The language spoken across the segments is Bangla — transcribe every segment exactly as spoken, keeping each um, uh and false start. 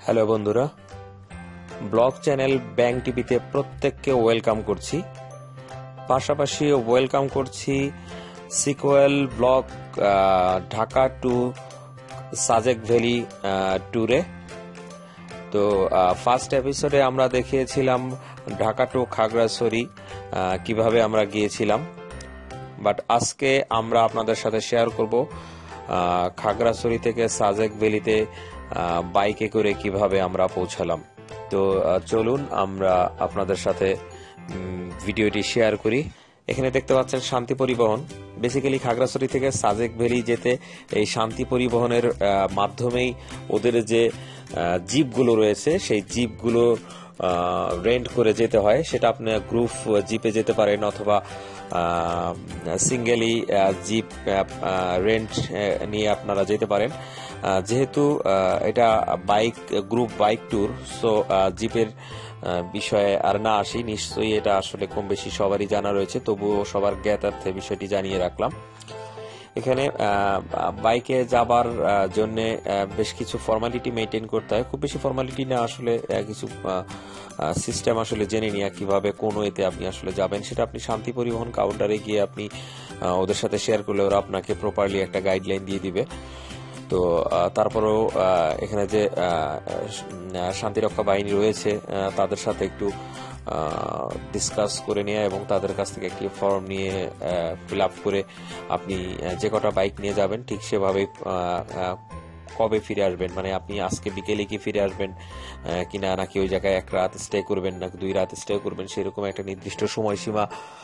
হ্যালো বন্ধুরা, ব্লগ চ্যানেল ব্যাং টিভিতে প্রত্যেককে ওয়েলকাম করছি। পাশাপাশি ওয়েলকাম করছি sequel blog Dhaka to Sajek valley ট্যুরে। তো ফার্স্ট এপিসোডে আমরা দেখিয়েছিলাম ঢাকা টু খাগড়াছড়ি কিভাবে আমরা গিয়েছিলাম, বাট আজকে আমরা আপনাদের সাথে শেয়ার করব খাগড়াছড়ি থেকে সাজেক ভ্যালিতে বাইকে করে কিভাবে আমরা পৌঁছালাম। তো চলুন আমরা আপনাদের সাথে ভিডিওটি শেয়ার করি। এখানে দেখতে পাচ্ছেন শান্তি পরিবহন। বেসিক্যালি খাগড়াছড়ি থেকে সাজেক ভ্যালি যেতে এই শান্তি পরিবহনের মাধ্যমেই ওদের যে জিপগুলো রয়েছে সেই জিপগুলো রেন্ট করে যেতে হয়। সেটা আপনি গ্রুপ জিপে যেতে পারেন অথবা সিঙ্গেলি জিপ রেন্ট নিয়ে আপনারা যেতে পারেন। যেহেতু এটা bike group bike tour, so জিপের বিষয়ে আর না আসি, নিশ্চয়ই এটা আসলে কম বেশি সবারই জানা রয়েছে, তবুও সবার জ্ঞাতার্থে বিষয়টি জানিয়ে রাখলাম। এখানে বাইকে যাবার জন্য বেশ কিছু ফর্মালিটি মেনটেন করতে হয়। খুব বেশি ফর্মালিটি না, আসলে কিছু সিস্টেম আসলে জেনে নিয়ে কিভাবে কোন ওয়েতে আপনি আসলে যাবেন সেটা আপনি শান্তি পরিবহন কাউন্টারে গিয়ে আপনি ওদের সাথে শেয়ার করলে ওরা আপনাকে প্রপারলি একটা গাইডলাইন দিয়ে দিবে। তো তারপরেও এখানে যে শান্তিরক্ষা বাহিনী রয়েছে তাদের সাথে একটু ডিসকাস করে নিয়ে এবং তাদের কাছ থেকে একটি ফর্ম নিয়ে ফিল আপ করে আপনি যে কটা বাইক নিয়ে যাবেন ঠিক সেভাবেই কবে ফিরে আসবেন, মানে আপনি আজকে বিকেলে কি ফিরে আসবেন কিনা, নাকি ওই জায়গায় এক রাত স্টে করবেন নাকি দুই রাত স্টে করবেন, সেরকম একটা নির্দিষ্ট সময়সীমা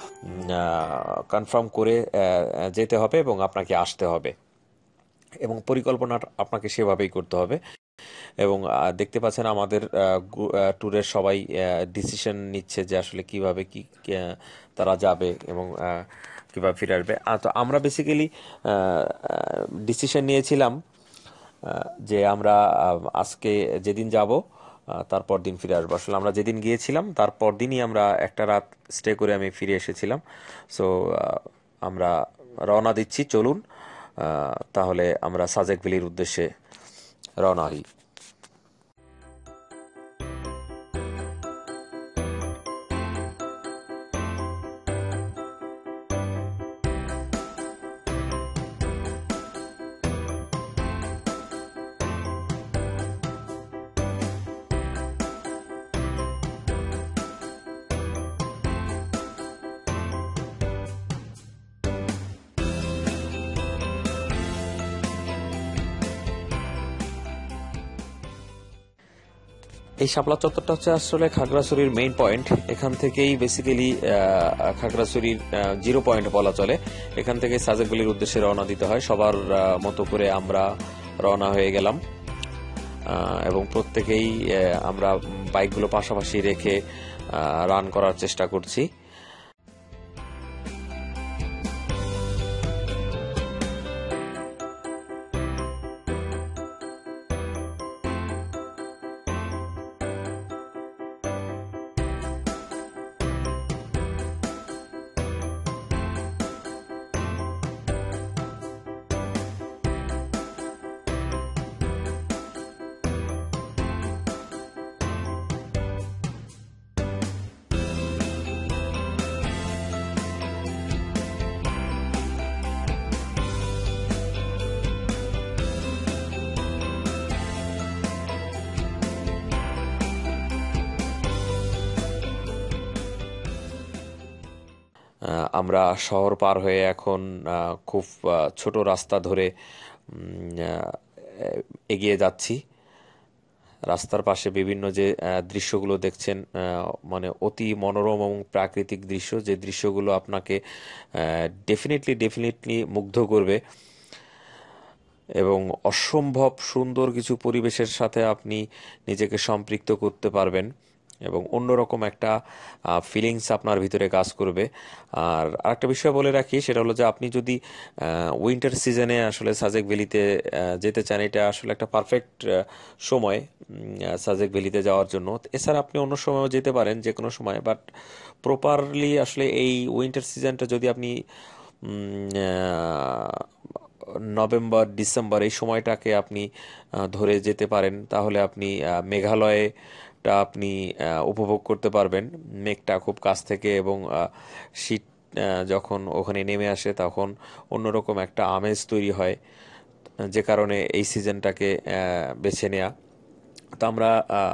কনফার্ম করে যেতে হবে এবং আপনাকে আসতে হবে এবং পরিকল্পনা আপনাকে সেভাবেই করতে হবে। এবং দেখতে পাচ্ছেন আমাদের ট্যুরের সবাই ডিসিশন নিচ্ছে যে আসলে কিভাবে কি তারা যাবে এবং কিভাবে ফিরে আসবে। তো আমরা বেসিক্যালি ডিসিশন নিয়েছিলাম যে আমরা আজকে যেদিন যাব তারপর দিন ফিরে আসবো। আসলে আমরা যেদিন গিয়েছিলাম তারপর দিনই আমরা একটা রাত স্টে করে আমি ফিরে এসেছিলাম। সো আমরা রওনা দিচ্ছি, চলুন তাহলে আমরা সাজেক ভ্যালির উদ্দেশ্যে রওনা হই। এই শাপলা চত্বরটা হচ্ছে আসলে খাগড়াছড়ির মেইন পয়েন্ট। এখান থেকেই বেসিক্যালি খাগড়াছড়ির জিরো পয়েন্ট বলা চলে। এখান থেকে সাজেক ভ্যালির উদ্দেশ্যে রওনা দিতে হয়। সবার মতো করে আমরা রওনা হয়ে গেলাম এবং প্রত্যেকেই আমরা বাইকগুলো পাশাপাশি রেখে রান করার চেষ্টা করছি। আমরা শহর পার হয়ে এখন খুব ছোট রাস্তা ধরে এগিয়ে যাচ্ছি। রাস্তার পাশে বিভিন্ন যে দৃশ্যগুলো দেখছেন, মানে অতি মনোরম এবং প্রাকৃতিক দৃশ্য, যে দৃশ্যগুলো আপনাকে ডেফিনেটলি ডেফিনেটলি মুগ্ধ করবে এবং অসম্ভব সুন্দর কিছু পরিবেশের সাথে আপনি নিজেকে সম্পৃক্ত করতে পারবেন এবং অন্যরকম একটা ফিলিংস আপনার ভিতরে কাজ করবে। আর আরেকটা বিষয় বলে রাখি, সেটা হলো যে আপনি যদি উইন্টার সিজনে আসলে সাজেক ভ্যালিতে যেতে চান, এটা আসলে একটা পারফেক্ট সময় সাজেক ভ্যালিতে যাওয়ার জন্য। এছাড়া আপনি অন্য সময়ও যেতে পারেন, যে কোনো সময়, বাট প্রপারলি আসলে এই উইন্টার সিজনটা যদি আপনি নভেম্বর ডিসেম্বর এই সময়টাকে আপনি ধরে যেতে পারেন, তাহলে আপনি মেঘালয়টা আপনি উপভোগ করতে পারবেন মেঘটা খুব কাছ থেকে, এবং শীত যখন ওখানে নেমে আসে তখন অন্যরকম একটা আমেজ তৈরি হয়, যে কারণে এই সিজনটাকে বেছে নেওয়া। তো আমরা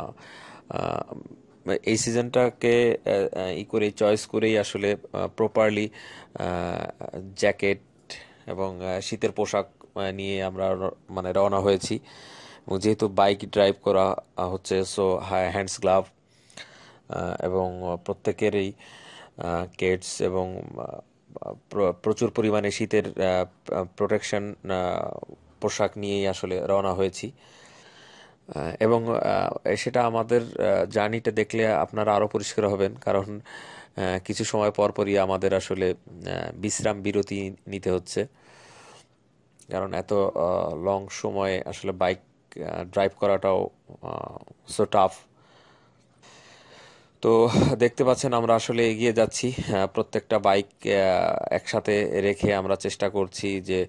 এই সিজনটাকে ই করে চয়েস করেই আসলে প্রপারলি জ্যাকেট এবং শীতের পোশাক নিয়ে আমরা মানে রওনা হয়েছি। এবং যেহেতু বাইক ড্রাইভ করা হচ্ছে, সো হ্যান্ডস গ্লাভ এবং প্রত্যেকেরই কেটস এবং প্রচুর পরিমাণে শীতের প্রোটেকশন পোশাক নিয়েই আসলে রওনা হয়েছি। এবং সেটা আমাদের জার্নিটা দেখলে আপনারা আরও পরিষ্কার হবেন, কারণ কিছু সময় পরপরই আমাদের আসলে বিশ্রাম বিরতি নিতে হচ্ছে, কারণ এত লং সময় আসলে বাইক ড্রাইভ করাটাও সো টাফ। তো দেখতে পাচ্ছেন আমরা আসলে এগিয়ে যাচ্ছি, প্রত্যেকটা বাইক একসাথে রেখে আমরা চেষ্টা করছি যে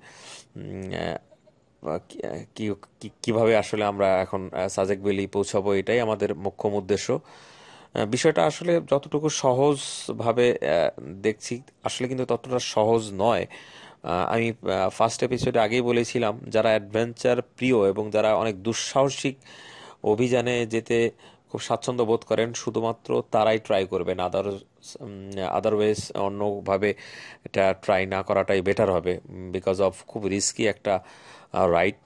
কিভাবে আসলে আমরা এখন সাজেক ভ্যালি পৌঁছাবো, এটাই আমাদের মুখ্য উদ্দেশ্য। বিষয়টা আসলে যতটুকু সহজভাবে দেখছি আসলে কিন্তু ততটা সহজ নয়। আমি ফার্স্ট এপিসোডে আগেই বলেছিলাম, যারা অ্যাডভেঞ্চার প্রিয় এবং যারা অনেক দুঃসাহসিক অভিযানে যেতে খুব স্বাচ্ছন্দ্য বোধ করেন, শুধুমাত্র তারাই ট্রাই করবেন। আদার আদারওয়াইজ অন্যভাবে এটা ট্রাই না করাটাই বেটার হবে, বিকজ অফ খুব রিস্কি একটা রাইড।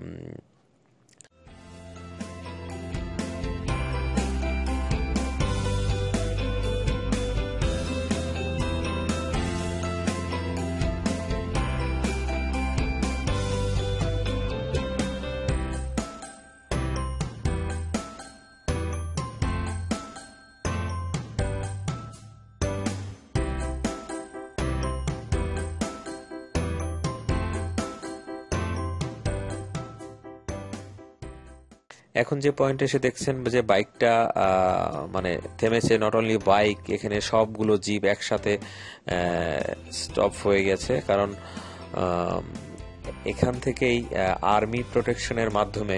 এখন যে পয়েন্টে এসে দেখছেন যে বাইকটা মানে থেমেছে, নট অনলি বাইক, এখানে সবগুলো জিপ একসাথে স্টপ হয়ে গেছে, কারণ এখান থেকেই আর্মি প্রোটেকশনের মাধ্যমে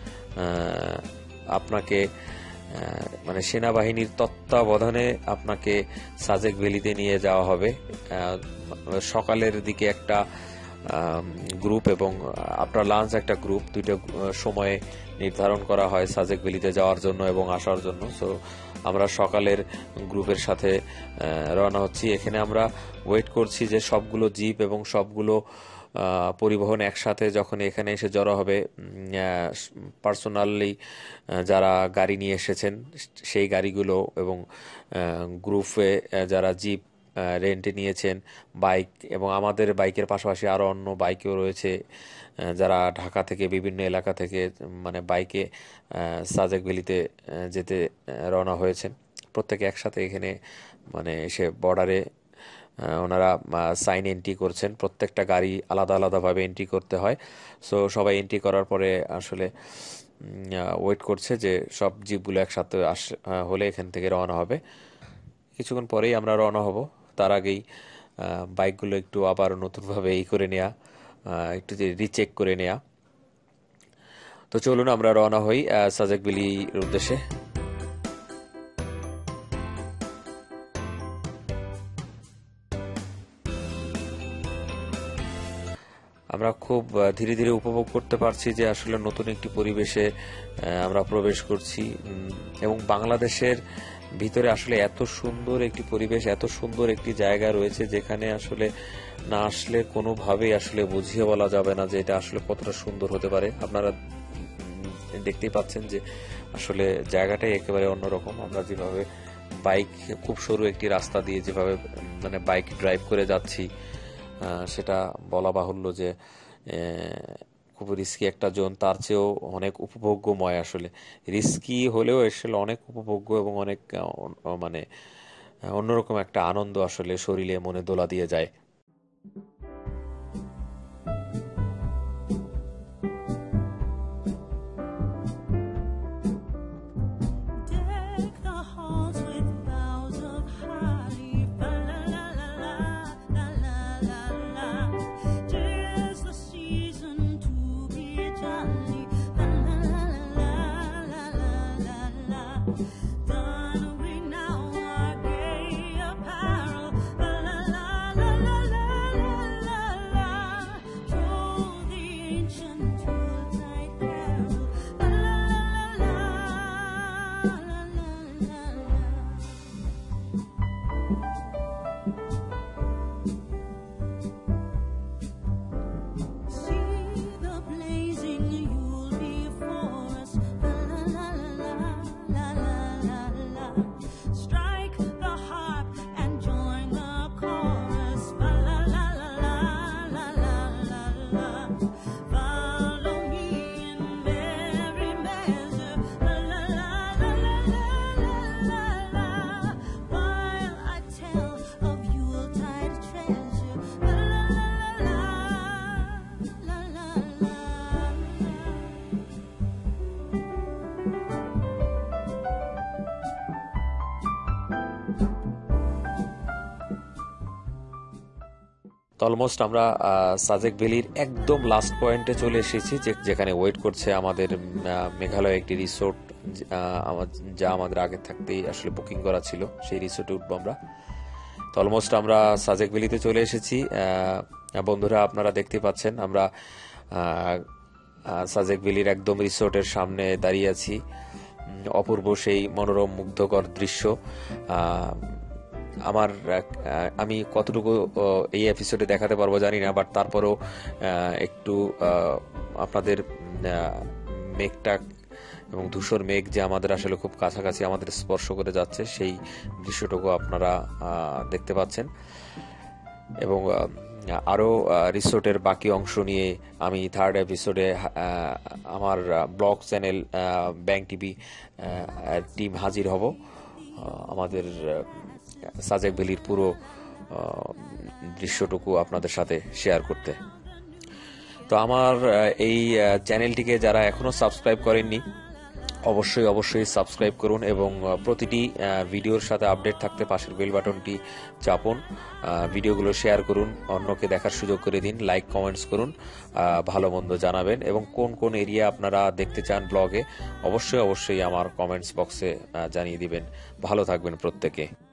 আপনাকে মানে সেনাবাহিনীর তত্ত্বাবধানে আপনাকে সাজেক ভ্যালিতে নিয়ে যাওয়া হবে। সকালের দিকে একটা গ্রুপ এবং আফটার লাঞ্চ একটা গ্রুপ, দুইটা সময়ে নির্ধারণ করা হয় সাজেক ভ্যালিতে যাওয়ার জন্য এবং আসার জন্য। সো আমরা সকালের গ্রুপের সাথে রওনা হচ্ছি। এখানে আমরা ওয়েট করছি যে সবগুলো জিপ এবং সবগুলো পরিবহন একসাথে যখন এখানে এসে জড়ো হবে, পার্সোনালি যারা গাড়ি নিয়ে এসেছেন সেই গাড়িগুলো এবং গ্রুপে যারা জিপ রেন্টে নিয়েছেন বাইক, এবং আমাদের বাইকের পাশাপাশি আরও অন্য বাইকেও রয়েছে যারা ঢাকা থেকে বিভিন্ন এলাকা থেকে মানে বাইকে সাজেক ভ্যালিতে যেতে রওনা হয়েছেন। প্রত্যেকে একসাথে এখানে মানে এসে বর্ডারে ওনারা সাইন এন্ট্রি করছেন। প্রত্যেকটা গাড়ি আলাদা আলাদাভাবে এন্ট্রি করতে হয়। সো সবাই এন্ট্রি করার পরে আসলে ওয়েট করছে যে সব জিপগুলো একসাথে আস হলে এখান থেকে রওনা হবে। কিছুক্ষণ পরেই আমরা রওনা হব। তার আগেই বাইকগুলো একটু আবার নতুনভাবে এই করে নেওয়া, একটু রিচেক করে নেওয়া। তো চলুন আমরা রওনা হই সাজেক ভ্যালির উদ্দেশ্যে। আমরা খুব ধীরে ধীরে উপভোগ করতে পারছি যে আসলে নতুন একটি পরিবেশে আমরা প্রবেশ করছি, এবং বাংলাদেশের ভিতরে আসলে এত সুন্দর একটি পরিবেশ, এত সুন্দর একটি জায়গা রয়েছে যেখানে আসলে না আসলে কোনোভাবেই আসলে বুঝিয়ে বলা যাবে না যে এটা আসলে কতটা সুন্দর হতে পারে। আপনারা দেখতেই পাচ্ছেন যে আসলে জায়গাটাই একেবারে অন্যরকম। আমরা যেভাবে বাইক খুব সরু একটি রাস্তা দিয়ে যেভাবে মানে বাইক ড্রাইভ করে যাচ্ছি, সেটা বলা বাহুল্য যে খুব রিস্কি একটা জোন, তার চেয়েও অনেক উপভোগ্যময়। আসলে রিস্কি হলেও আসলে অনেক উপভোগ্য এবং অনেক মানে অন্যরকম একটা আনন্দ আসলে শরীরে মনে দোলা দিয়ে যায়। See তো অলমোস্ট আমরা সাজেক ভ্যালির একদম লাস্ট পয়েন্টে চলে এসেছি, যেখানে ওয়েট করছে আমাদের মেঘালয় একটি রিসোর্ট, যা আমাদের আগে থাকতেই আসলে বুকিং করা ছিল। সেই রিসোর্টে উঠবো আমরা। তো অলমোস্ট আমরা সাজেক ভ্যালিতে চলে এসেছি। বন্ধুরা, আপনারা দেখতে পাচ্ছেন আমরা সাজেক ভ্যালির একদম রিসোর্টের সামনে দাঁড়িয়ে আছি। অপূর্ব সেই মনোরম মুগ্ধকর দৃশ্য। আমার আমি কতটুকু এই এপিসোডে দেখাতে পারবো জানি না, বাট তারপরেও একটু আপনাদের মেঘটা এবং ধূসর মেঘ যে আমাদের আসলে খুব কাছাকাছি আমাদের স্পর্শ করে যাচ্ছে, সেই দৃশ্যটুকু আপনারা দেখতে পাচ্ছেন। এবং আরও রিসোর্টের বাকি অংশ নিয়ে আমি থার্ড এপিসোডে আমার blog channel Bang TV team হাজির হব আমাদের সাজেক ভ্যালির পুরো দৃশ্যটুকু আপনাদের সাথে শেয়ার করতে। তো আমার এই চ্যানেলটিকে যারা এখনো সাবস্ক্রাইব করেননি, অবশ্যই অবশ্যই সাবস্ক্রাইব করুন এবং প্রতিটি ভিডিওর সাথে আপডেট থাকতে পাশের বেল বাটনটি চাপুন। ভিডিওগুলো শেয়ার করুন, অন্যকে দেখার সুযোগ করে দিন, লাইক কমেন্টস করুন, ভালো মন্দ জানাবেন এবং কোন কোন এরিয়া আপনারা দেখতে চান ব্লগে অবশ্যই অবশ্যই আমার কমেন্টস বক্সে জানিয়ে দিবেন। ভালো থাকবেন প্রত্যেকে।